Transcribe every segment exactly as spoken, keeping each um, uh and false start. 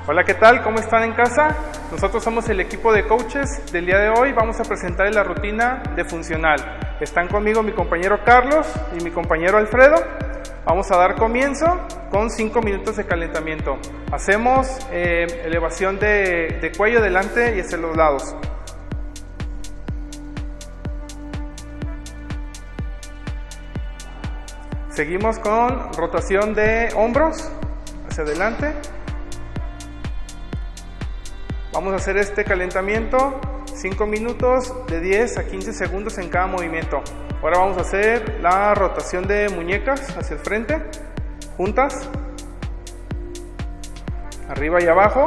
Hola, ¿qué tal? ¿Cómo están en casa? Nosotros somos el equipo de coaches del día de hoy. Vamos a presentarles la rutina de funcional. Están conmigo mi compañero Carlos y mi compañero Alfredo. Vamos a dar comienzo con cinco minutos de calentamiento. Hacemos eh, elevación de, de cuello delante y hacia los lados. Seguimos con rotación de hombros hacia adelante. Vamos a hacer este calentamiento cinco minutos de diez a quince segundos en cada movimiento. Ahora vamos a hacer la rotación de muñecas hacia el frente, juntas, arriba y abajo.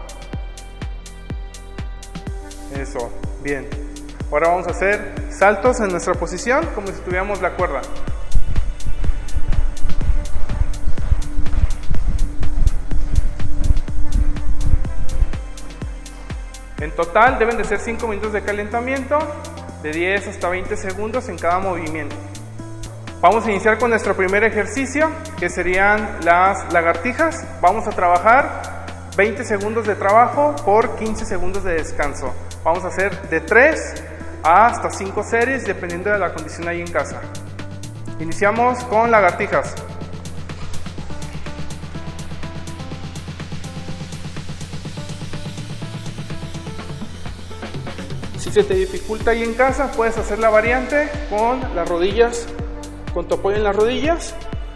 Eso, bien. Ahora vamos a hacer saltos en nuestra posición como si tuviéramos la cuerda. En total deben de ser cinco minutos de calentamiento, de diez hasta veinte segundos en cada movimiento. Vamos a iniciar con nuestro primer ejercicio, que serían las lagartijas. Vamos a trabajar veinte segundos de trabajo por quince segundos de descanso. Vamos a hacer de tres hasta cinco series, dependiendo de la condición ahí en casa. Iniciamos con lagartijas. Si se te dificulta ahí en casa, puedes hacer la variante con las rodillas, con tu apoyo en las rodillas.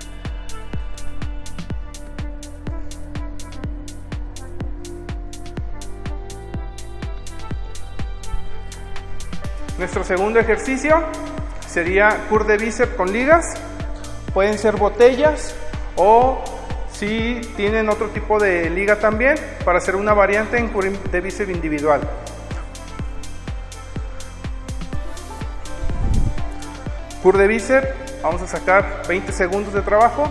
Nuestro segundo ejercicio sería curl de bíceps con ligas. Pueden ser botellas o si tienen otro tipo de liga también, para hacer una variante en curl de bíceps individual. Curl de bíceps, vamos a sacar veinte segundos de trabajo.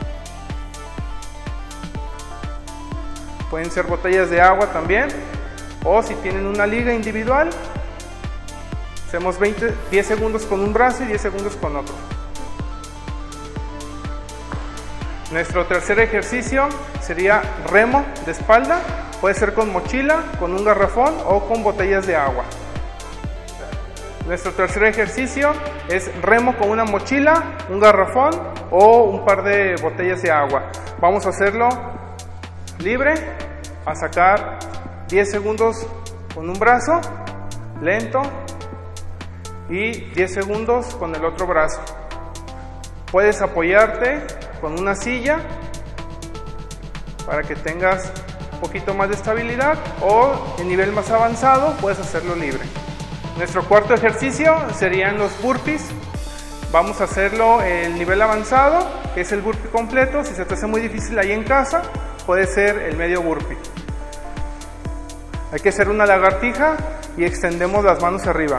Pueden ser botellas de agua también, o si tienen una liga individual, hacemos veinte, diez segundos con un brazo y diez segundos con otro. Nuestro tercer ejercicio sería remo de espalda. Puede ser con mochila, con un garrafón o con botellas de agua. Nuestro tercer ejercicio es remo con una mochila, un garrafón o un par de botellas de agua. Vamos a hacerlo libre, a sacar diez segundos con un brazo, lento, y diez segundos con el otro brazo. Puedes apoyarte con una silla para que tengas un poquito más de estabilidad, o en nivel más avanzado puedes hacerlo libre. Nuestro cuarto ejercicio serían los burpees. Vamos a hacerlo el nivel avanzado, que es el burpee completo. Si se te hace muy difícil ahí en casa, puede ser el medio burpee. Hay que hacer una lagartija y extendemos las manos arriba.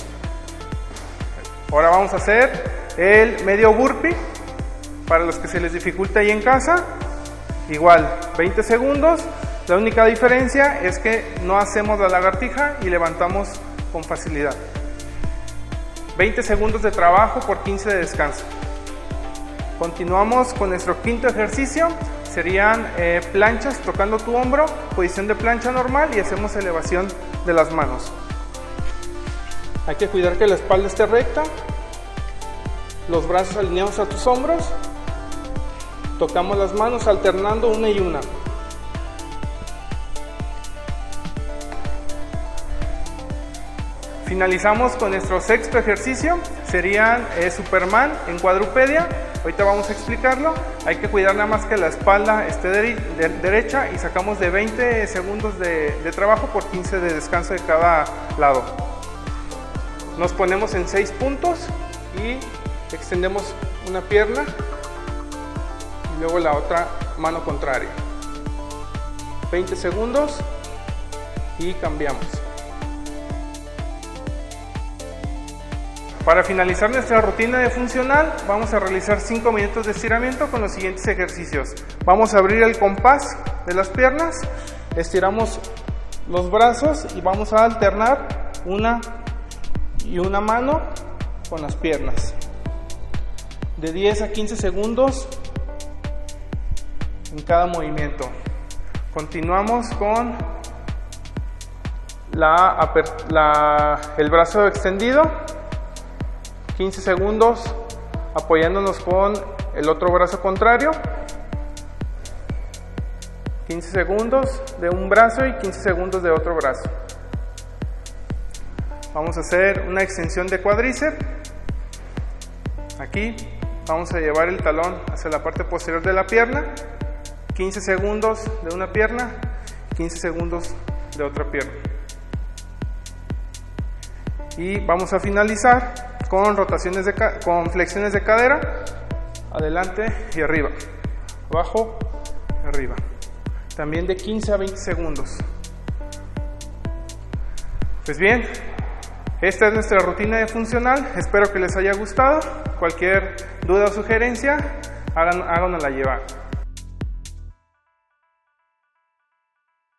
Ahora vamos a hacer el medio burpee. Para los que se les dificulta ahí en casa, igual, veinte segundos. La única diferencia es que no hacemos la lagartija y levantamos con facilidad. veinte segundos de trabajo por quince de descanso. Continuamos con nuestro quinto ejercicio. Serían eh, planchas tocando tu hombro, posición de plancha normal, y hacemos elevación de las manos. Hay que cuidar que la espalda esté recta, los brazos alineados a tus hombros. Tocamos las manos alternando una y una. Finalizamos con nuestro sexto ejercicio, serían eh, Superman en cuadrupedia. Ahorita vamos a explicarlo. Hay que cuidar nada más que la espalda esté de, de, derecha, y sacamos de veinte segundos de, de trabajo por quince de descanso de cada lado. Nos ponemos en seis puntos y extendemos una pierna y luego la otra mano contraria. veinte segundos y cambiamos. Para finalizar nuestra rutina de funcional, vamos a realizar cinco minutos de estiramiento con los siguientes ejercicios. Vamos a abrir el compás de las piernas, estiramos los brazos y vamos a alternar una y una mano con las piernas. De diez a quince segundos en cada movimiento. Continuamos con la, la, el brazo extendido, quince segundos apoyándonos con el otro brazo contrario, quince segundos de un brazo y quince segundos de otro brazo. Vamos a hacer una extensión de cuádriceps. Aquí vamos a llevar el talón hacia la parte posterior de la pierna, quince segundos de una pierna, quince segundos de otra pierna. Y vamos a finalizar con rotaciones de con flexiones de cadera, adelante y arriba, abajo y arriba. También de quince a veinte segundos. Pues bien, esta es nuestra rutina de funcional. Espero que les haya gustado. Cualquier duda o sugerencia, háganosla llevar.